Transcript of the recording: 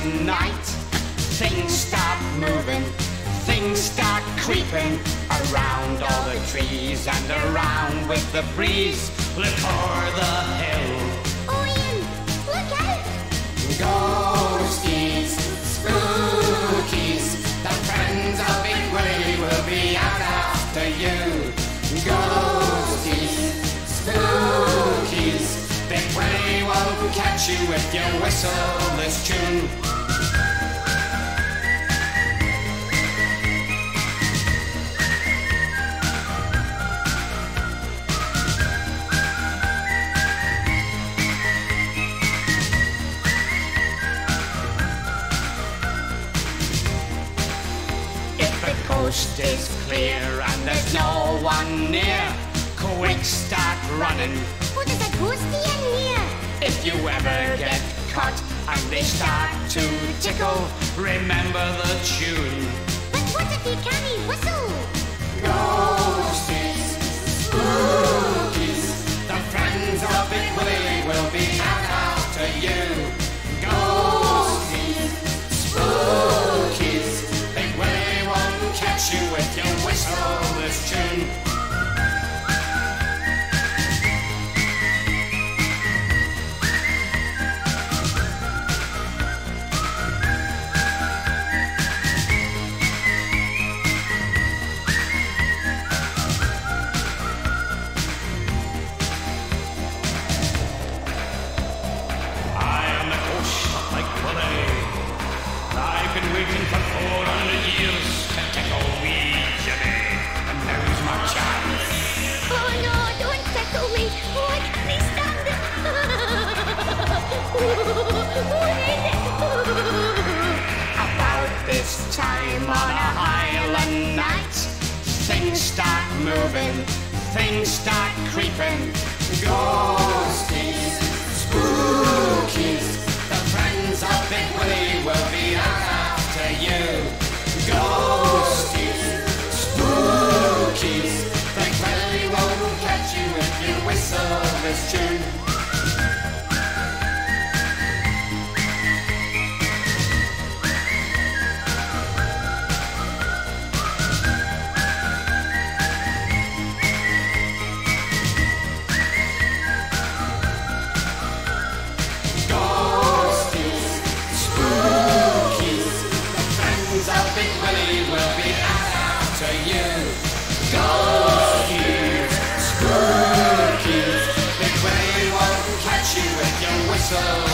night, things start moving, things start creeping around all the trees and around with the breeze. Look for the hill. Oh, Ian, look out! Ghosties, spookies, the friends of Big Willie will be out after you. Ghosties, spookies, Big Willie won't catch you if you whistle this tune. Coast is clear and there's no one near, quick start running. What is a ghostie in here? If you ever get caught and they start to tickle, remember the tune. But what if you can't whistle? Ghosties, spookies, the friends of Big Willie will be out after you. Ghosties, spookies, Big Willie won't catch you if you whistle this tune. Waiting for 400 years to tickle me, Jimmy, and now's my chance. Oh no, don't tickle me. Oh, I can't stand it. About this time on a Highland night, things start moving, things start creeping. Ghosties, spookies, the friends of Big Willie will be out after you. Ghosties, spookies, Big Willie won't catch you if you whistle this tune. Big Willie will be out after you. Ghosties, spookies, Big Willie won't catch you if you whistle